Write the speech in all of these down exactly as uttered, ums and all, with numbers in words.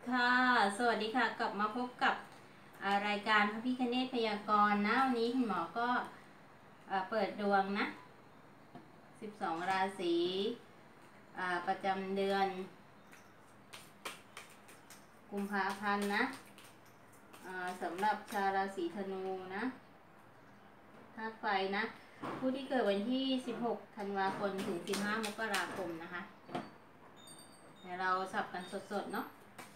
ค่ะสวัสดีค่ะกลับมาพบกับรายการพระพิฆเนศพยากรณ์นะวันนี้คุณหมอก็เปิดดวงนะสิบสองราศีประจำเดือนกุมภาพันธ์นะสำหรับชาวราศีธนูนะธาตุไฟนะผู้ที่เกิดวันที่สิบหกธันวาคมถึงสิบห้ามกราคมนะคะเดี๋ยวเราสับกันสดๆเนาะ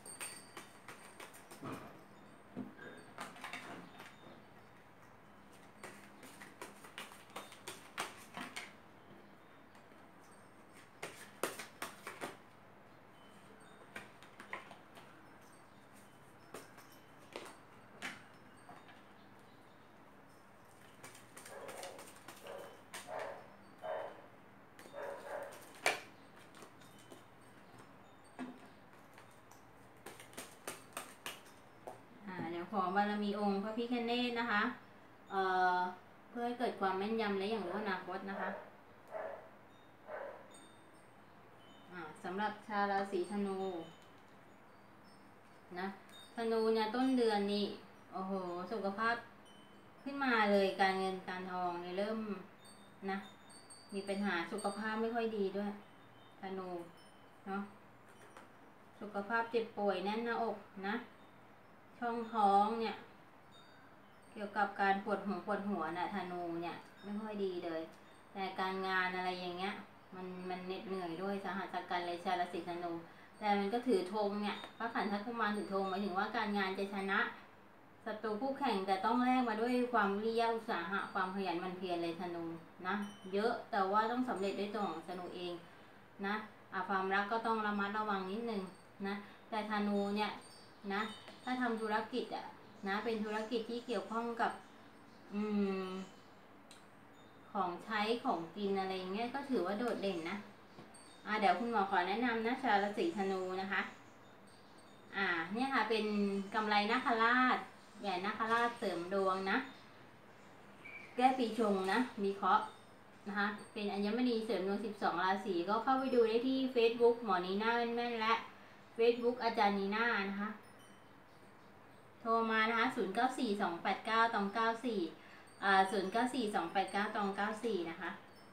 ขอบารมีองค์พระพิฆเนศนะคะเอ่อเพื่อให้เกิดความแม่นยำและอย่างรู้อนาคตนะคะสำหรับชาวราศีธนูนะธนูเนี่ยต้นเดือนนี้โอ้โหสุขภาพขึ้นมาเลยการเงินการทองเนี่ยเริ่มนะมีปัญหาสุขภาพไม่ค่อยดีด้วยธนูเนาะสุขภาพเจ็บป่วยแน่นหน้าอกนะช่องท้องเนี่ยเกี่ยวกับการปวดหัวปวดหัวนะธนูเนี่ยไม่ค่อยดีเลยแต่การงานอะไรอย่างเงี้ยมันมันเหน็ดเหนื่อยด้วยสาหัสกันเลยชาวราศีธนูแต่มันก็ถือธงเนี่ยพระขันธกุมารถือธงหมายถึงว่าการงานจะชนะศัตรูคู่แข่งแต่ต้องแลกมาด้วยความวิริยะอุตสาหะความขยันหมั่นเพียรเลยธนูนะเยอะแต่ว่าต้องสำเร็จด้วยตัวของธนูเองนะความรักก็ต้องระมัดระวังนิดนึงนะแต่ธนูเนี่ยนะถ้าทำธุรกิจอ่ะนะเป็นธุรกิจที่เกี่ยวข้องกับอืมของใช้ของกินอะไรเงี้ยก็ถือว่าโดดเด่นนะอ่าเดี๋ยวคุณหมอขอแนะนำนะชาวราศีธนูนะคะอ่าเนี่ยค่ะเป็นกำไรนาคราชแหวนนาคราชเสริมดวงนะแก้ปีชงนะมีเคราะห์นะคะเป็นอัญมณีเสริมดวงสิบสองราศีก็เข้าไปดูได้ที่ Facebook หมอนีน่าแม่นและ Facebook อาจารย์นีน่านะคะโทรมานะคะศูนย์ เก้า สี่ สอง แปด เก้า ตอง เก้า สี่อ่าศูนย์ เก้า สี่ สอง แปด เก้า ตอง เก้า สี่นะคะ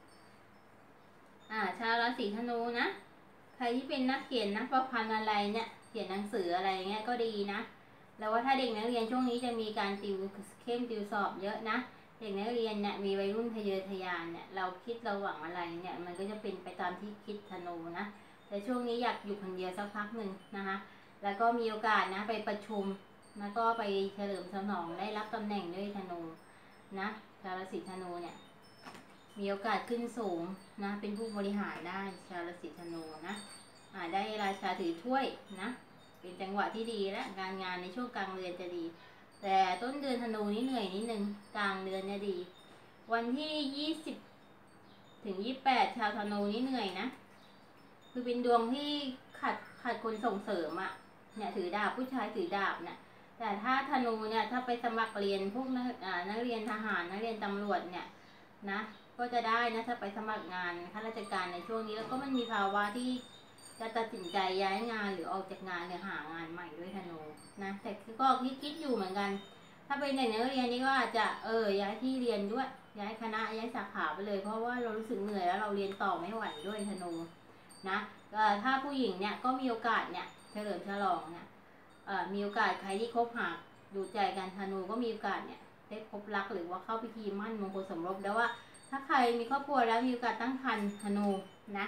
อ่าชาวราศีธนูนะใครที่เป็นนักเขียนนักประพันธ์อะไรเนี่ยเขียนหนังสืออะไรเงี้ยก็ดีนะแล้วว่าถ้าเด็กนักเรียนช่วงนี้จะมีการติวเข้มติวสอบเยอะนะเด็กนักเรียนเนี่ยมีวัยรุ่นทะเยอทะยานเนี่ยเราคิดเราหวังอะไรเนี่ยมันก็จะเป็นไปตามที่คิดธนูนะแต่ช่วงนี้อยากอยู่คนเดียวสักพักหนึ่งนะคะแล้วก็มีโอกาสนะไปประชุมแล้วก็ไปเฉลิมฉลองได้รับตำแหน่งด้วยธนูนะชาวราศีธนูเนี่ยมีโอกาสขึ้นสูงนะเป็นผู้บริหารได้ชาวราศีธนูนะอ่าได้ราชาถือถ้วยนะเป็นจังหวะที่ดีและการงานในช่วงกลางเดือนจะดีแต่ต้นเดือนธนูนี่เหนื่อยนิดนึงกลางเดือนเนี่ยดีวันที่ยี่สิบถึงยี่สิบแปดชาวธนูนี่เหนื่อยนะคือเป็นดวงที่ขัดขัดคนส่งเสริมอะเนี่ยถือดาบผู้ชายถือดาบเนี่ยแต่ถ้าธนูเนี่ยถ้าไปสมัครเรียนพวกนักนักเรียนทหารนักเรียนตำรวจเนี่ยนะก็จะได้นะถ้าไปสมัครงานข้าราชการในช่วงนี้แล้วก็มันมีภาวะที่จะตัดสินใจย้ายงานหรือออกจากงานหรือหางานใหม่ด้วยธนูนะแต่ก็คิดคิดอยู่เหมือนกันถ้าเป็นเด็กนักเรียนนี่ก็อาจจะเออย้ายที่เรียนด้วยย้ายคณะย้ายสาขาไปเลยเพราะว่าเรารู้สึกเหนื่อยแล้วเราเรียนต่อไม่ไหวด้วยธนูนะถ้าผู้หญิงเนี่ยก็มีโอกาสเนี่ยเฉลิมฉลองเนี่ยมีโอกาสใครที่คบหาดูใจกันธนูก็มีโอกาสเนี่ยได้พบรักหรือว่าเข้าพิธีมั่นมงคลสมรสแล้วว่าถ้าใครมีครอบครัวแล้วมีโอกาสตั้งครรภ์ธนูนะ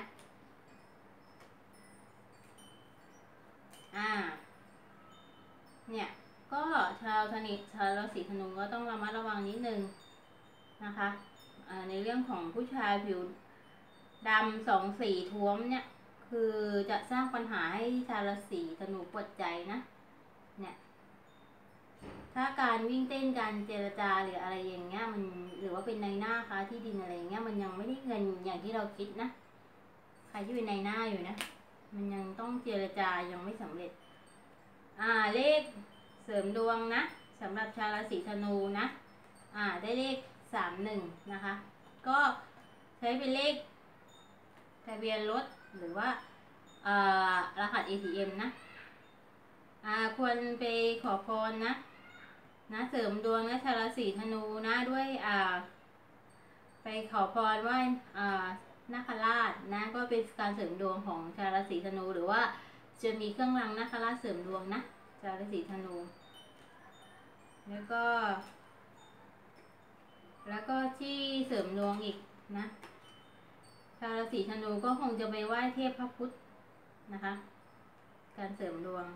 อ่าเนี่ยก็ชาวธนิชาวราศีธนูก็ต้องระมัดระวังนิดนึงนะคะในเรื่องของผู้ชายผิวดำสองสีท้วมเนี่ยคือจะสร้างปัญหาให้ชาวราศีธนูปวดใจนะเนี่ยถ้าการวิ่งเต้นการเจรจาหรืออะไรอย่างเงี้ยมันหรือว่าเป็นในหน้าค้าที่ดินอะไรอย่างเงี้ยมันยังไม่ได้เงินอย่างที่เราคิดนะใครที่เป็นในหน้าอยู่นะมันยังต้องเจรจายังไม่สำเร็จอ่าเลขเสริมดวงนะสำหรับชาวราศีธนูนะอ่าได้เลขสามหนึ่งนะคะก็ใช้เป็นเลขทะเบียนรถหรือว่าอ่ารหัส เอ ที เอ็ม นะอ่าควรไปขอพรนะนะเสริมดวงนะชาวราศีธนูนะด้วยอ่าไปขอพรไหว้อ่านาคราชนะก็เป็นการเสริมดวงของชาวราศีธนูหรือว่าจะมีเครื่องรางนาคราชเสริมดวงนะชาวราศีธนู แล้วก็ แล้วก็ที่เสริมดวงอีกนะชาวราศีธนูก็คงจะไปไหว้เทพพระพุทธนะคะการเสริมดวง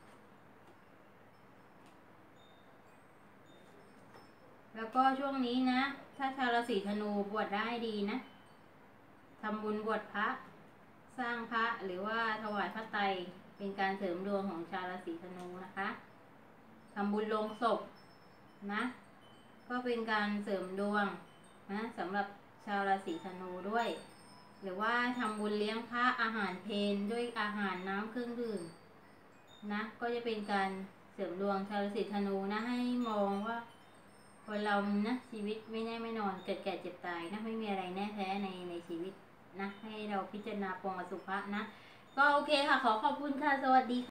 แล้วก็ช่วงนี้นะถ้าชาวราศีธนูบวชได้ดีนะทำบุญบวชพระสร้างพระหรือว่าถวายพระไตรเป็นการเสริมดวงของชาวราศีธนูนะคะทำบุญลงศพนะก็เป็นการเสริมดวงนะสำหรับชาวราศีธนูด้วยหรือว่าทำบุญเลี้ยงพระอาหารเพลด้วยอาหารน้ำเครื่องดื่มนะก็จะเป็นการเสริมดวงชาวราศีธนูนะให้มองว่าคนเรานะชีวิตไม่แน่ไม่นอนเกิดแก่เจ็บตายนะไม่มีอะไรแน่แท้ในในชีวิตนะให้เราพิจารณาปรงอสุภะนะก็โอเคค่ะขอขอบคุณค่ะสวัสดีค่ะ